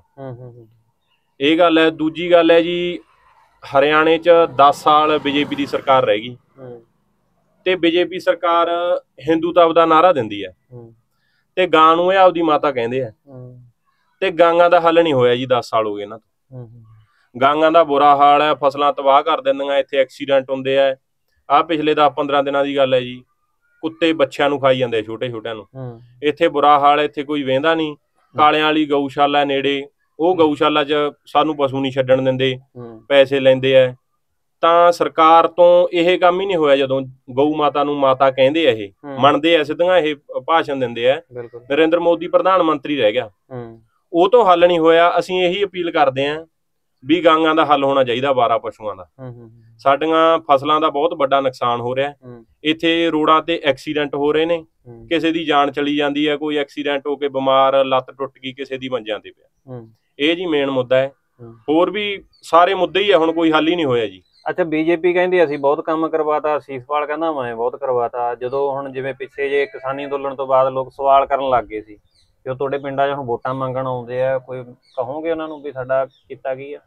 ਇਹ ਗੱਲ ਹੈ। ਦੂਜੀ ਗੱਲ ਹੈ ਜੀ, ਹਰਿਆਣੇ ਚ ਦਸ ਸਾਲ ਬੀਜੇਪੀ ਦੀ ਸਰਕਾਰ ਰਹਿ ਗਈ, ਤੇ ਬੀਜੇਪੀ ਸਰਕਾਰ ਹਿੰਦੂਤਵ ਦਾ ਨਾਅਰਾ ਦਿੰਦੀ ਹੈ, ਤੇ ਗਾਂ ਨੂੰ ਇਹ ਆਪਦੀ ਮਾਤਾ ਕਹਿੰਦੇ ਆ, ਤੇ ਗਾਂਆਂ ਦਾ ਹੱਲ ਨਹੀਂ ਹੋਇਆ ਜੀ। ਦਸ ਸਾਲ ਹੋ ਗਏ ਇਹਨਾਂ ਤੋਂ, ਗਾਂਆਂ ਦਾ ਬੁਰਾ ਹਾਲ ਹੈ, ਫਸਲਾਂ ਤਬਾਹ ਕਰ ਦਿੰਦੀਆਂ, ਇੱਥੇ ਐਕਸੀਡੈਂਟ ਹੁੰਦੇ ਆ। ਆਹ ਪਿਛਲੇ ਦਸ ਪੰਦਰਾਂ ਦਿਨਾਂ ਦੀ ਗੱਲ ਹੈ ਜੀ, ਕੁੱਤੇ ਬੱਚਿਆਂ ਨੂੰ ਖਾਈ ਜਾਂਦੇ ਛੋਟੇ ਛੋਟਿਆਂ ਨੂੰ। ਇੱਥੇ ਬੁਰਾ ਹਾਲ ਹੈ, ਇੱਥੇ ਕੋਈ ਵਹਿੰਦਾ ਨਹੀਂ। ਕਾਲਿਆਂ ਵਾਲੀ ਗਊਸ਼ਾਲਾ ਨੇੜੇ, ਉਹ ਗਊਸ਼ਾਲਾ 'ਚ ਸਾਨੂੰ ਪਸ਼ੂ ਨਹੀਂ ਛੱਡਣ ਦਿੰਦੇ, ਪੈਸੇ ਲੈਂਦੇ ਆ। ਤਾਂ ਸਰਕਾਰ ਤੋਂ ਇਹ ਕੰਮ ਹੀ ਨਹੀਂ ਹੋਇਆ। ਜਦੋਂ ਗਊ ਮਾਤਾ ਨੂੰ ਮਾਤਾ ਕਹਿੰਦੇ ਆ, ਇਹ ਮੰਨਦੇ ਆ, ਸਿੱਧੀਆਂ ਇਹ ਭਾਸ਼ਣ ਦਿੰਦੇ ਆ। ਨਰਿੰਦਰ ਮੋਦੀ ਪ੍ਰਧਾਨ ਮੰਤਰੀ ਰਹਿ ਗਿਆ, ਉਹ ਤੋਂ ਹੱਲ ਨਹੀਂ ਹੋਇਆ। ਅਸੀਂ ਇਹੀ ਅਪੀਲ ਕਰਦੇ ਹਾਂ ਵੀ ਗਾਂਆਂ ਦਾ ਹੱਲ ਹੋਣਾ ਚਾਹੀਦਾ, ਅਵਾਰਾ ਪਸ਼ੂਆਂ ਦਾ। ਸਾਡੀਆਂ ਫਸਲਾਂ ਦਾ ਬਹੁਤ ਵੱਡਾ ਨੁਕਸਾਨ ਹੋ ਰਿਹਾ। ਇੱਥੇ ਰੋਡਾਂ ਤੇ ਐਕਸੀਡੈਂਟ ਹੋ ਰਹੇ ਨੇ, ਕਿਸੇ ਦੀ ਜਾਨ ਚਲੀ ਜਾਂਦੀ ਹੈ, ਕੋਈ ਐਕਸੀਡੈਂਟ ਹੋ ਕੇ ਬਿਮਾਰ, ਲੱਤ ਟੁੱਟ ਗਈ, ਕਿਸੇ ਦੀ ਮੰਜਿਆਂ ਤੇ ਪਿਆ। ਇਹ ਜੀ ਮੇਨ ਮੁੱਦਾ ਹੈ। ਹੋਰ ਵੀ ਸਾਰੇ ਮੁੱਦੇ ਹੀ ਆ, ਹੁਣ ਕੋਈ ਹੱਲ ਹੀ ਨਹੀਂ ਹੋਇਆ ਜੀ। ਅੱਛਾ, ਬੀਜੇਪੀ ਕਹਿੰਦੀ ਅਸੀਂ ਬਹੁਤ ਕੰਮ ਕਰਵਾਤਾ, ਸੀਸਪਾਲ ਕਹਿੰਦਾ ਮੈਂ ਬਹੁਤ ਕਰਵਾਤਾ। ਜਦੋਂ ਹੁਣ ਜਿਵੇਂ ਪਿੱਛੇ ਜੇ ਕਿਸਾਨੀ ਅੰਦੋਲਨ ਤੋਂ ਬਾਅਦ ਲੋਕ ਸਵਾਲ ਕਰਨ ਲੱਗ ਗਏ ਸੀ, ਜੋ ਤੁਹਾਡੇ ਪਿੰਡਾਂ 'ਚ ਹੁਣ ਵੋਟਾਂ ਮੰਗਣ ਆਉਂਦੇ ਆ, ਕੋਈ ਕਹੋਗੇ ਉਹਨਾਂ ਨੂੰ ਵੀ ਸਾਡਾ ਕੀਤਾ ਕੀ ਆ?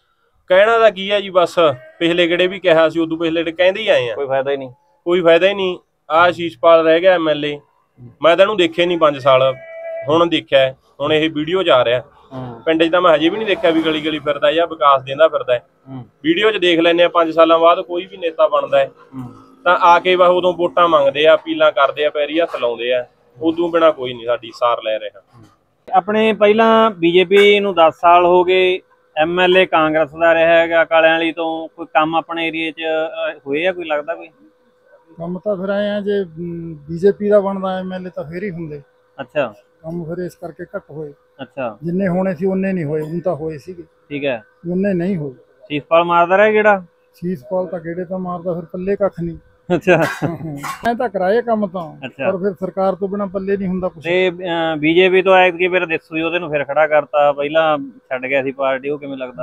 ਕਹਿਣਾ ਦਾ ਕੀ ਹੈ ਜੀ, ਬਸ ਪਿਛਲੇ ਗੇੜੇ ਵੀ ਕਿਹਾ ਸੀ, ਉਦੋਂ ਪਿਛਲੇ ਕਹਿੰਦੇ ਹੀ ਆਏ ਆ, ਕੋਈ ਫਾਇਦਾ ਹੀ ਨਹੀਂ, ਕੋਈ ਫਾਇਦਾ ਹੀ ਨਹੀਂ। ਆਹ ਸ਼ੀਸ਼ਪਾਲ ਰਹਿ ਗਿਆ ਐਮ ਐਲ ਏ, ਮੈਂ ਤਾਂ ਇਹਨੂੰ ਦੇਖੇ ਨਹੀਂ ਪੰਜ ਸਾਲ, ਹੁਣ ਦੇਖਿਆ, ਹੁਣ ਇਹ ਵੀਡੀਓ 'ਚ ਆ ਰਿਹਾ। ਪਿੰਡ 'ਚ ਤਾਂ ਮੈਂ ਹਜੇ ਵੀ ਨਹੀਂ ਦੇਖਿਆ ਵੀ ਗਲੀ ਗਲੀ ਫਿਰਦਾ ਜਾਂ ਵਿਕਾਸ ਦੇਂਦਾ ਫਿਰਦਾ ਹੈ। ਵੀਡੀਓ 'ਚ ਦੇਖ ਲੈਂਦੇ ਆ, ਪੰਜ ਸਾਲਾਂ ਬਾਅਦ ਕੋਈ ਵੀ ਨੇਤਾ ਬਣਦਾ ਹੈ ਤਾਂ ਆ ਕੇ ਬਸ ਉਦੋਂ ਵੋਟਾਂ ਮੰਗਦੇ ਆ, ਅਪੀਲਾਂ ਕਰਦੇ ਆ, ਪੈਰੀ ਹੱਥ ਲਾਉਂਦੇ ਆ, ਉਦੋਂ ਬਿਨਾਂ ਕੋਈ ਨਹੀਂ ਸਾਡੀ ਸਾਰ ਲੈ ਰਿਹਾ। ਆਪਣੇ ਪਹਿਲਾਂ ਬੀਜੇਪੀ ਨੂੰ ਦਸ ਸਾਲ ਹੋ ਗਏ, ਐਮ ਐਲ ਏ ਕਾਂਗਰਸ ਦਾ ਰਿਹਾ ਹੈਗਾ ਕਾਲਿਆਂ ਵਾਲੀ ਤੋਂ। ਕੋਈ ਕੰਮ ਆਪਣੇ ਏਰੀਏ 'ਚ ਹੋਏ ਆ, ਕੋਈ ਲੱਗਦਾ ਕੋਈ ਕੰਮ? ਤਾਂ ਫਿਰ ਆਏ ਆ, ਜੇ ਬੀਜੇਪੀ ਦਾ ਬਣਦਾ ਐਮ ਐਲ ਏ ਤਾਂ ਫੇਰ ਹੀ ਹੁੰਦੇ। ਅੱਛਾ, ਕੰਮ ਫਿਰ ਇਸ ਕਰਕੇ ਘੱਟ ਹੋਏ। ਅੱਛਾ, ਜਿੰਨੇ ਹੋਣੇ ਸੀ ਉਹਨੇ ਨਹੀਂ ਹੋਏ, ਹੁਣ ਤਾਂ ਹੋਏ ਸੀਗੇ, ਠੀਕ ਹੈ, ਉਹਨੇ ਨਹੀਂ ਹੋਏ। ਸੀਸਪਾਲ ਮਾਰਦਾ ਰਿਹਾ ਕਿਹੜਾ? ਸੀਸਪਾਲ ਤਾਂ ਕਿਹੜੇ ਤਾਂ ਮਾਰਦਾ, ਫਿਰ ਪੱਲੇ ਕੱਖ ਨਹੀਂ। ਅੱਛਾ, ਮੈਂ ਤਾਂ ਕਰਾਏ ਕੰਮ ਤਾਂ, ਪਰ ਫਿਰ ਸਰਕਾਰ ਤੋਂ ਬਿਨਾਂ ਪੱਲੇ ਨਹੀਂ ਹੁੰਦਾ ਕੁਝ। ਤੇ ਬੀਜੇਪੀ ਤੋਂ ਐਤਕੀ ਫਿਰ ਦੇਸੂ ਯੋਧੇ ਨੂੰ ਫਿਰ ਖੜਾ ਕਰਤਾ, ਪਹਿਲਾਂ ਛੱਡ ਗਿਆ ਸੀ ਪਾਰਟੀ, ਉਹ ਕਿਵੇਂ ਲੱਗਦਾ?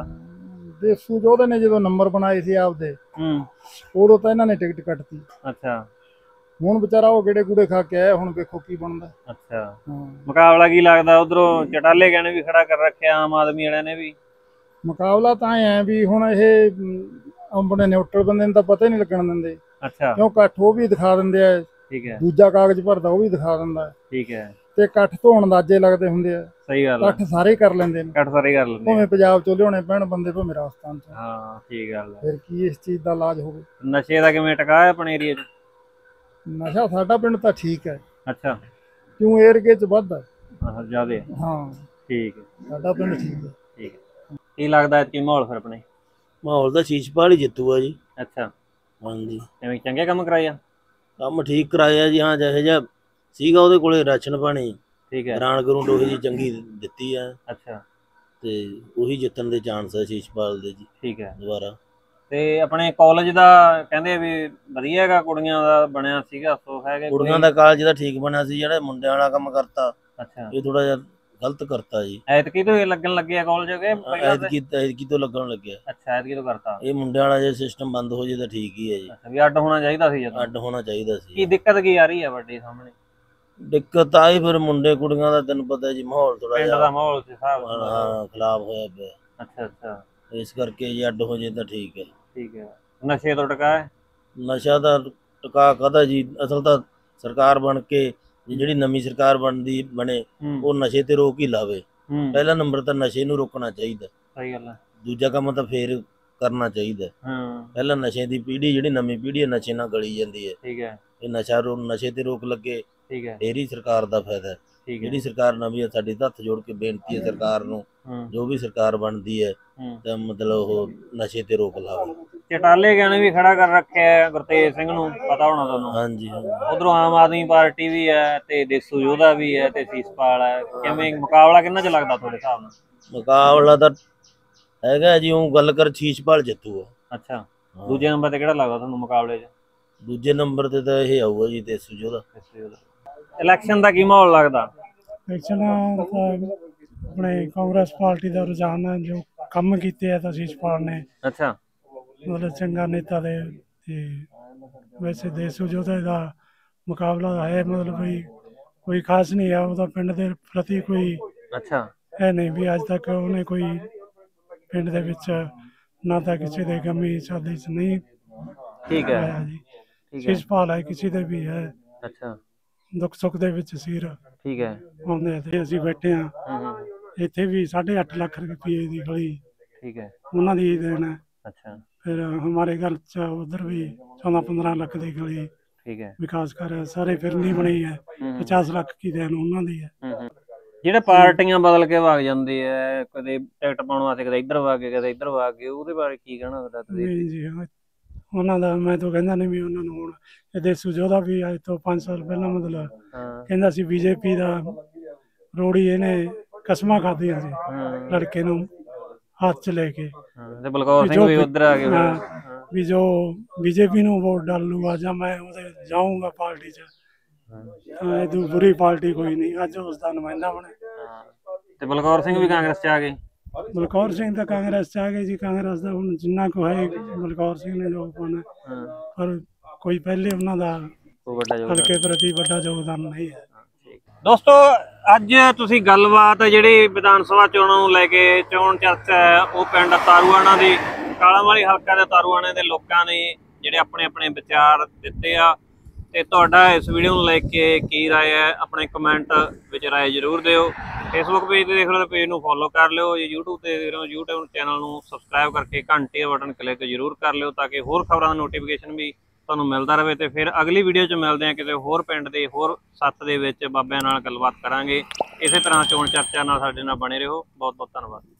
ਦੇਸੂ ਯੋਧੇ ਨੇ ਜਦੋਂ ਨੰਬਰ ਬਣਾਏ ਸੀ ਆਪਦੇ, ਉਦੋਂ ਤਾਂ ਇਹਨਾਂ ਨੇ ਟਿਕਟ ਕੱਟਤੀ। ਅੱਛਾ, ਹੁਣ ਵਿਚਾਰਾ ਉਹ ਗੇੜੇ ਗੂੜੇ ਖਾ ਕੇ ਆਇਆ, ਹੁਣ ਵੇਖੋ ਕੀ ਬਣਦਾ। ਅੱਛਾ, ਮੁਕਾਬਲਾ ਕੀ ਲੱਗਦਾ? ਉਧਰੋਂ ਚਟਾਲੇ ਗਏ ਨੇ ਵੀ ਖੜਾ ਕਰ ਰੱਖਿਆ, ਆਮ ਆਦਮੀ ਵਾਲਿਆਂ ਨੇ ਵੀ। ਮੁਕਾਬਲਾ ਤਾਂ ਐ ਵੀ ਹੁਣ ਇਹ ਆਪਣੇ ਨਿਊਟਰਲ ਬੰਦੇ ਨੂੰ ਤਾਂ ਪਤਾ ਹੀ ਨਹੀਂ ਲੱਗਣ ਦਿੰਦੇ। ਅੱਛਾ, ਕਿਉਂ ਇਕੱਠ ਉਹ ਵੀ ਦਿਖਾ ਦਿੰਦੇ ਆ, ਠੀਕ ਹੈ, ਦੂਜਾ ਕਾਗਜ਼ ਭਰਦਾ ਉਹ ਵੀ ਦਿਖਾ ਦਿੰਦਾ, ਠੀਕ ਹੈ, ਤੇ ਇਕੱਠ ਤੋਂ ਅੰਦਾਜ਼ੇ ਲੱਗਦੇ ਹੁੰਦੇ ਆ। ਸਹੀ ਗੱਲ, ਇਕੱਠ ਸਾਰੇ ਕਰ ਲੈਂਦੇ ਨੇ, ਇਕੱਠ ਸਾਰੇ ਕਰ ਲੈਂਦੇ, ਭਾਵੇਂ ਪੰਜਾਬ ਚੋਂ ਲਿਆਉਣੇ ਪੈਣ ਬੰਦੇ, ਭਾਵੇਂ ਰਾਜਸਥਾਨ ਤੋਂ। ਹਾਂ, ਠੀਕ ਗੱਲ ਹੈ। ਫਿਰ ਕੀ ਇਸ ਚੀਜ਼ ਦਾ ਇਲਾਜ ਹੋਵੇ? ਨਸ਼ੇ ਦਾ ਕਿਵੇਂ ਟਿਕਾ ਹੈ ਆਪਣੇ ਏਰੀਏ 'ਚ? ਨਸ਼ਾ ਸਾਡਾ ਪਿੰਡ ਤਾਂ ਠੀਕ ਹੈ। ਅੱਛਾ, ਕਿਉਂ ਏਰੀਏ 'ਚ ਵੱਧ ਹੈ ਜ਼ਿਆਦੇ? ਹਾਂ, ਠੀਕ ਹੈ, ਸਾਡਾ ਪਿੰਡ ਠੀਕ ਹੈ। ਠੀਕ ਹੈ। ਕੀ ਲੱਗਦਾ ਕੀ ਮਾਹੌਲ ਫਿਰ ਆਪਣੇ? ਮਾਹੌਲ ਤਾਂ ਸ਼ੀਸ਼ਪਾਲ ਹੀ ਜਿੱਤੂਗਾ ਜੀ। ਅੱਛਾ, ਹਾਂਜੀ, ਐਵੇਂ ਚੰਗੇ ਕੰਮ ਕਰਾਇਆ? ਕੰਮ ਠੀਕ ਕਰਾਇਆ ਜੀ, ਹਾਂ, ਜਿਹੋ ਜਿਹਾ ਸੀਗਾ ਉਹਦੇ ਕੋਲੇ ਰਾਸ਼ਨ ਪਾਣੀ, ਠੀਕ ਹੈ, ਗਰਾਂਡ ਗਰੂੰਡ ਉਹੀ ਜੀ ਚੰਗੀ ਦਿੱਤੀ ਆ। ਅੱਛਾ, ਤੇ ਉਹੀ ਜਿੱਤਣ ਦੇ ਚਾਂਸ ਹੈ ਸ਼ੀਸ਼ਪਾਲ ਦੇ ਜੀ, ਠੀਕ ਹੈ, ਦੁਬਾਰਾ। ਤੇ ਆਪਣੇ ਕਾਲਜ ਦਾ ਕਹਿੰਦੇ ਵੀ ਵਧੀਆ ਹੈਗਾ, ਕੁੜੀਆਂ ਦਾ ਬਣਿਆ ਸੀਗਾ, ਸੋ ਹੈਗੇ ਕੁੜੀਆਂ ਦਾ ਕਾਲਜ ਦਾ ਠੀਕ ਬਣਿਆ ਸੀ, ਜਿਹੜਾ ਮੁੰਡਿਆਂ ਵਾਲਾ ਕੰਮ ਕਰਤਾ ਅੱਛਾ, ਇਹ ਥੋੜਾ ਜਿਹਾ ਗਲਤ ਕਰਤਾ ਜੀ। ਐਤਕੀ ਤੋਂ ਲੱਗਣ ਲੱਗਿਆ ਕਾਲਜ ਕੇ? ਐਤਕੀ ਐਤਕੀ ਤੋਂ ਲੱਗਣ ਲੱਗਿਆ। ਅੱਛਾ, ਐਤਕੀ ਤੋਂ ਕਰਤਾ। ਇਹ ਮੁੰਡਿਆਂ ਵਾਲਾ ਜੇ ਸਿਸਟਮ ਬੰਦ ਹੋ ਜੇ ਤਾਂ ਠੀਕ ਹੀ ਹੈ ਜੀ। ਅੱਛਾ, ਵੀ ਅੱਡ ਹੋਣਾ ਚਾਹੀਦਾ ਸੀ ਜਦੋਂ? ਅੱਡ ਹੋਣਾ ਚਾਹੀਦਾ ਸੀ। ਕੀ ਦਿੱਕਤ ਕੀ ਆ ਰਹੀ ਹੈ ਵੱਡੇ ਸਾਹਮਣੇ? ਦਿੱਕਤ ਆਈ ਫਿਰ ਮੁੰਡੇ ਕੁੜੀਆਂ ਦਾ, ਤੈਨੂੰ ਪਤਾ ਜੀ ਮਾਹੌਲ ਥੋੜਾ ਪਿੰਡ ਦਾ ਮਾਹੌਲ ਸੀ ਹਿਸਾਬ ਨਾਲ, ਹਾਂ, ਖਿਲਾਫ ਹੋਇਆ ਪਿਆ। ਅੱਛਾ ਅੱਛਾ, ਇਸ ਕਰਕੇ ਜੀ ਅੱਡ ਹੋ ਜੇ ਤਾਂ ਠੀਕ ਹੈ। ਠੀਕ ਹੈ। ਨਸ਼ੇ ਤੋਂ ਟਕਾ ਹੈ? ਨਸ਼ਾ ਦਾ ਟਕਾ ਕਾਹਦਾ ਜੀ, ਅਸਲ ਤਾਂ ਸਰਕਾਰ ਬਣ ਕੇ ਜਿਹੜੀ ਨਵੀਂ ਸਰਕਾਰ ਬਣਦੀ ਬਣੇ, ਉਹ ਨਸ਼ੇ ਤੇ ਰੋਕ ਹੀ ਲਾਵੇ। ਪਹਿਲਾ ਨੰਬਰ ਤਾਂ ਨਸ਼ੇ ਨੂੰ ਰੋਕਣਾ ਚਾਹੀਦਾ। ਸਹੀ ਗੱਲ ਹੈ। ਦੂਜਾ ਕੰਮ ਤਾਂ ਫੇਰ ਕਰਨਾ ਚਾਹੀਦਾ। ਪਹਿਲਾਂ ਨਸ਼ੇ ਦੀ ਪੀੜ੍ਹੀ, ਜਿਹੜੀ ਨਵੀਂ ਪੀੜ੍ਹੀ ਹੈ, ਨਸ਼ੇ ਨਾਲ ਗਲੀ ਜਾਂਦੀ ਹੈ। ਠੀਕ ਹੈ। ਇਹ ਨਸ਼ਾ ਰੋ ਨਸ਼ੇ ਤੇ ਰੋਕ ਲੱਗੇ, ਠੀਕ ਹੈ, ਫੇਰ ਹੀ ਸਰਕਾਰ ਦਾ ਫਾਇਦਾ ਹੈ। ਜਿਹੜੀ ਸਰਕਾਰ ਨਵੀਂ ਹੈ, ਸਾਡੀ ਹੱਥ ਜੋੜ ਕੇ ਬੇਨਤੀ ਹੈ ਸਰਕਾਰ ਨੂੰ, ਜੋ ਵੀ ਸਰਕਾਰ ਬਣਦੀ ਹੈ ਤਾਂ ਮਤਲਬ ਉਹ ਨਸ਼ੇ ਤੇ ਰੋਕ ਲਾਵੇ। ਚਟਾਲੇ ਗਿਆਨ ਵੀ ਖੜਾ ਕਰ ਰੱਖਿਆ ਗੁਰਤੇਜ ਸਿੰਘ ਨੂੰ, ਪਤਾ ਹੋਣਾ ਤੁਹਾਨੂੰ? ਹਾਂਜੀ, ਉਧਰੋਂ ਆਮ ਆਦਮੀ ਪਾਰਟੀ ਵੀ ਹੈ ਤੇ ਦੇਸੂ ਯੋਧਾ ਵੀ ਹੈ ਤੇ ਸੀਸਪਾਲ ਹੈ। ਕਿਵੇਂ ਮੁਕਾਬਲਾ ਕਿੰਨਾ ਚ ਲੱਗਦਾ ਤੁਹਾਡੇ ਹਿਸਾਬ ਨਾਲ? ਮੁਕਾਬਲਾ ਤਾਂ ਹੈਗਾ ਜੀ, ਉਹ ਗੱਲ ਕਰ ਸ਼ੀਸ਼ਪਾਲ ਜਿੱਤੂਗਾ। ਅੱਛਾ, ਦੂਜੇ ਨੰਬਰ ਤੇ ਕਿਹੜਾ ਲੱਗਦਾ ਤੁਹਾਨੂੰ ਮੁਕਾਬਲੇ 'ਚ? ਦੂਜੇ ਨੰਬਰ ਤੇ ਤਾਂ ਇਹ ਆਊਗਾ ਜੀ ਦੇਸੂ ਯੋਧਾ। ਇਲੈਕਸ਼ਨ ਦਾ ਕੀ ਮਾਹੌਲ ਲੱਗਦਾ? ਇਲੈਕਸ਼ਨ ਆਪਣੇ ਕਾਂਗਰਸ ਪਾਰਟੀ ਦਾ ਰੁਝਾਨ ਹੈ, ਜੋ ਕੰਮ ਕੀਤੇ ਆ ਤਾਂ ਸ਼ੀਸ਼ਪਾਲ ਨੇ। ਅੱਛਾ, ਮਤਲਬ ਚੰਗਾ ਨੇਤਾ ਦੇ, ਤੇ ਵੈਸੇ ਦੇਸੂ ਯੋਧਾ ਦਾ ਮੁਕਾਬਲਾ ਹੈ, ਮਤਲਬ ਵੀ ਕੋਈ ਖਾਸ ਨਹੀਂ ਹੈ ਉਹਦਾ ਪਿੰਡ ਦੇ ਪ੍ਰਤੀ ਕੋਈ। ਅੱਛਾ, ਇਹ ਨਹੀਂ ਵੀ ਅੱਜ ਤੱਕ ਉਹਨੇ ਕੋਈ ਪਿੰਡ ਦੇ ਵਿੱਚ ਨਾ ਤਾਂ ਕਿਸੇ ਦੇ ਗਮੀ ਸ਼ਾਦੀ 'ਚ ਨਹੀਂ। ਠੀਕ ਹੈ ਜੀ, ਸ਼ੀਸ਼ਪਾਲ ਹੈ, ਕਿਸੇ ਦੇ ਵੀ ਹੈ। ਅੱਛਾ, ਦੁੱਖ ਸੁੱਖ ਦੇ ਵਿੱਚ ਸਿਰ ਠੀਕ ਹੈ ਆਉਂਦੇ ਤੇ ਅਸੀਂ ਬੈਠੇ ਹਾਂ ਇੱਥੇ ਵੀ ਸਾਢੇ ਅੱਠ ਲੱਖ ਰੁਪਏ ਦੀ ਗਲੀ, ਠੀਕ ਹੈ, ਉਹਨਾਂ ਦੀ ਹੀ ਦੇਣ ਹੈ। अच्छा, फिर हमारे घर च उधर भी चौदह पंद्रह लाख की गली ठीक है, विकास कर सारे फिर नहीं बनी है, पचास लाख की देन उन्होंने दी है। ਜਿਹੜੇ ਪਾਰਟੀਆਂ ਬਦਲ ਕੇ ਵਗ ਜਾਂਦੇ ਆ, ਕਦੇ ਟਿਕਟ ਪਾਉਣ ਵਾਸਤੇ ਕਦੇ ਇੱਧਰ ਵਗ ਗਏ ਕਦੇ ਇੱਧਰ ਵਗ ਗਏ, ਉਹਦੇ ਬਾਰੇ ਕੀ ਕਹਿਣਾ ਤੁਹਾਡਾ ਤੁਸੀਂ? ਨਹੀਂ ਜੀ ਉਹਨਾਂ ਦਾ ਮੈਂ ਤਾਂ ਕਹਿੰਦਾ ਨਹੀਂ ਵੀ ਉਹਨਾਂ ਨੂੰ ਹੁਣ ਇਹ ਦੇਸੂ ਜੋਧਾ ਵੀ ਅੱਜ ਤੋਂ ਪੰਜ ਸਾਲ ਪਹਿਲਾਂ ਮਤਲਬ ਕਹਿੰਦਾ ਸੀ ਬੀਜੇਪੀ ਦਾ ਰੋੜੀ ਇਹਨੇ ਕਸਮਾਂ ਖਾਧੀਆਂ ਸੀ ਲੜਕੇ ਨੂੰ ਹੱਥ 'ਚ ਲੈ ਕੇ, ਤੇ ਬਲਕੌਰ ਸਿੰਘ ਵੀ ਉੱਧਰ ਆ ਗਏ ਵੀ ਜੋ ਬੀਜੇਪੀ ਨੂੰ ਵੋਟ ਡਾਲੂਗਾ ਜਾਂ ਮੈਂ ਉਹਦੇ ਜਾਊਂਗਾ ਪਾਰਟੀ 'ਚ, ਤਾਂ ਇਹ ਤੋਂ ਬੁਰੀ ਪਾਰਟੀ ਕੋਈ ਨਹੀਂ। ਅੱਜ ਉਸ ਦਾ ਨੁਮਾਇੰਦਾ ਬਣੇ। ਤੇ ਬਲਕੌਰ ਸਿੰਘ ਵੀ ਕਾਂਗਰਸ 'ਚ ਆ ਗਏ। ਬਲਕੌਰ ਸਿੰਘ ਤਾਂ ਕਾਂਗਰਸ 'ਚ ਆ ਗਏ ਜੀ। ਕਾਂਗਰਸ ਦਾ ਹੁਣ ਜਿੰਨਾ ਕੁ ਹੈ ਬਲਕੌਰ ਸਿੰਘ ਨੇ ਜੋ ਪਾਉਣਾ, ਪਰ ਕੋਈ ਪਹਿਲੇ ਉਹਨਾਂ ਦਾ ਹਲਕੇ ਪ੍ਰਤੀ ਵੱਡਾ ਯੋਗਦਾਨ ਨਹੀਂ ਹੈ। ਦੋਸਤੋ ਅੱਜ ਤੁਸੀਂ ਗੱਲਬਾਤ ਜਿਹੜੀ ਵਿਧਾਨ ਸਭਾ ਚੋਣਾਂ ਨੂੰ ਲੈ ਕੇ ਚੋਣ ਚਰਚਾ ਹੈ ਉਹ ਪਿੰਡ ਤਾਰੂਆਣਾ ਦੀ ਕਾਲਾਂਵਾਲੀ ਹਲਕਾ ਦੇ ਤਾਰੂਆਣੇ ਦੇ ਲੋਕਾਂ ਨੇ ਜਿਹੜੇ ਆਪਣੇ ਆਪਣੇ ਵਿਚਾਰ ਦਿੱਤੇ ਆ, ਤੇ ਤੁਹਾਡਾ ਇਸ ਵੀਡੀਓ ਨੂੰ ਲੈ ਕੇ ਕੀ ਰਾਏ ਹੈ ਆਪਣੇ ਕਮੈਂਟ ਵਿੱਚ ਰਾਏ ਜ਼ਰੂਰ ਦਿਓ। ਫੇਸਬੁੱਕ ਪੇਜ ਤੇ ਦੇਖ ਰਹੇ ਹੋ ਤਾਂ ਪੇਜ ਨੂੰ ਫੋਲੋ ਕਰ ਲਿਓ, ਜੇ ਯੂਟਿਊਬ ਤੇ ਦੇਖ ਰਹੇ ਹੋ ਯੂਟਿਊਬ ਚੈਨਲ ਨੂੰ ਸਬਸਕ੍ਰਾਈਬ ਕਰਕੇ ਘੰਟੀ ਦਾ ਬਟਨ ਕਲਿੱਕ ਜ਼ਰੂਰ ਕਰ ਲਿਓ ਤਾਂ ਕਿ ਹੋਰ ਖਬਰਾਂ ਦਾ ਨੋਟੀਫਿਕੇਸ਼ਨ ਵੀ ਤੁਹਾਨੂੰ ਮਿਲਦਾ ਰਹੇ। ਤੇ ਫਿਰ ਅਗਲੀ ਵੀਡੀਓ 'ਚ ਮਿਲਦੇ ਹਾਂ ਕਿਸੇ ਹੋਰ ਪਿੰਡ ਦੇ ਹੋਰ ਸੱਥ ਦੇ ਵਿੱਚ ਬਾਬਿਆਂ ਨਾਲ ਗੱਲਬਾਤ ਕਰਾਂਗੇ। ਇਸੇ ਤਰ੍ਹਾਂ ਚੋਣ ਚਰਚਾ ਨਾਲ ਸਾਡੇ ਨਾਲ ਬਣੇ ਰਹੋ। ਬਹੁਤ ਬਹੁਤ ਧੰਨਵਾਦ।